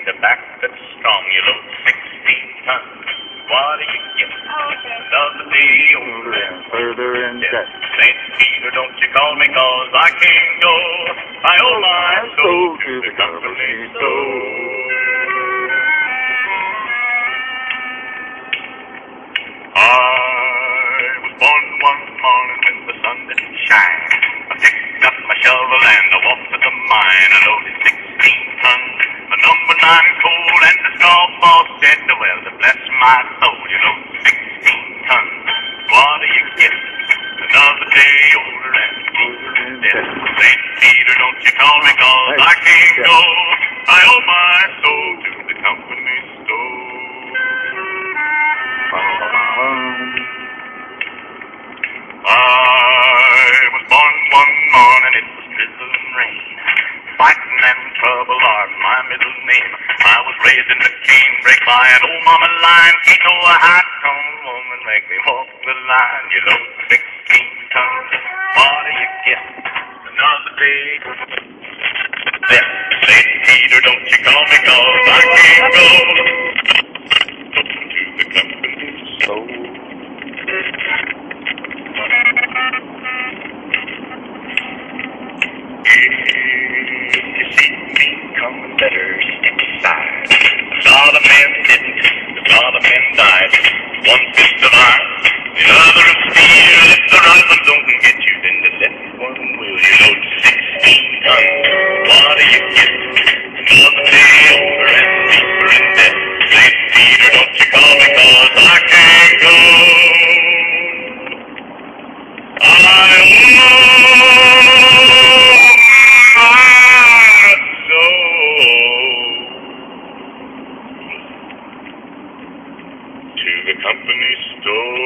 a back that's strong. You load 16 tons. What do you get? Another day older and further in debt. St. Peter, don't you call me 'cause I can't go. I owe my soul to the company store. I was born one morning when the sun didn't shine. I picked up my shovel and I walked to the mine. I loaded 16 tons, the number 9 coal, and the straw boss said, well, to bless my soul, you load 16 tons. What do you get? Another day older and dead. St. Peter, don't you call me 'cause I can't go. I owe my soul to the company store. I was born one morning, it was drizzling rain. Fighting and trouble are my middle name. I was raised in the canebrake by an old mama line. Can't know a hot-toned woman make me walk the line. You load 16 tons, what do you get? Another day. There, St. Peter, don't you call me 'cause I can't go to the company store. You see me coming, better step aside. A lot of men didn't, a lot of men died. One fist of iron, the other of steel. If the right one don't get you, then the left one will. You load 16 tons, what do you get? Another day older and deeper in debt. St. Peter, don't you call me 'cause I can't go. To the company store.